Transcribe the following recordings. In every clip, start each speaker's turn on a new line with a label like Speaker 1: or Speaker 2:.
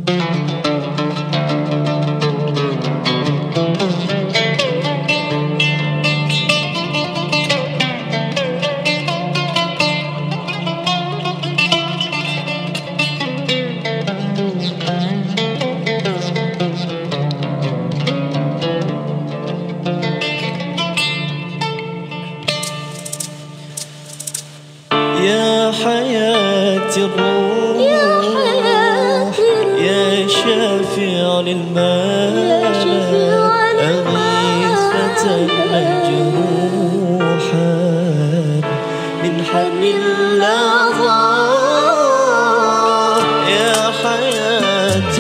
Speaker 1: يا حياة الروح يا شافع للمال أغيثة مجروحا من حمل اللظى. يا حياة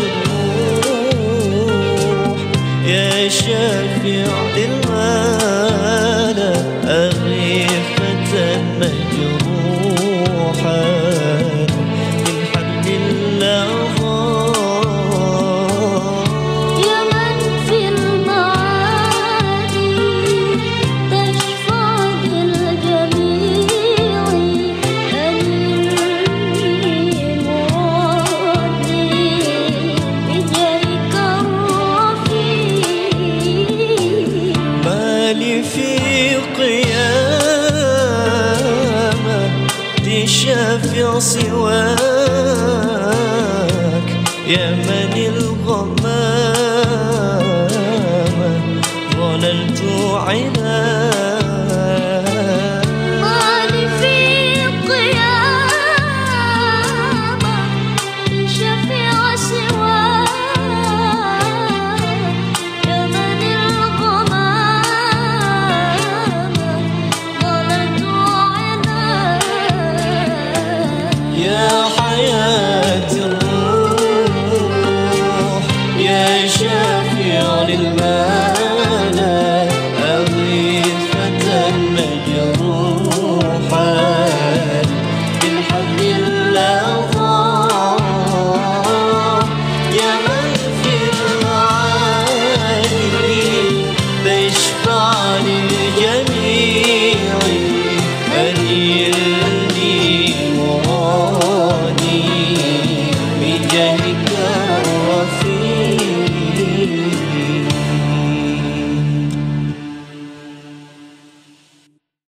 Speaker 1: الروح يا شافع للمال أغيثة مجروحا من حمل اللظى.
Speaker 2: يا من في المعاني تشفع للجميع أنني مرادي بجاهك الرفيع.
Speaker 1: ما لي في قيامة شافع سواك يا من الغمامة ظللت عناك.
Speaker 2: ما لي في قيامة شفيع سواك يا من الغمامة ظللت عناك.
Speaker 1: يا حياة الروح يا شافع للمال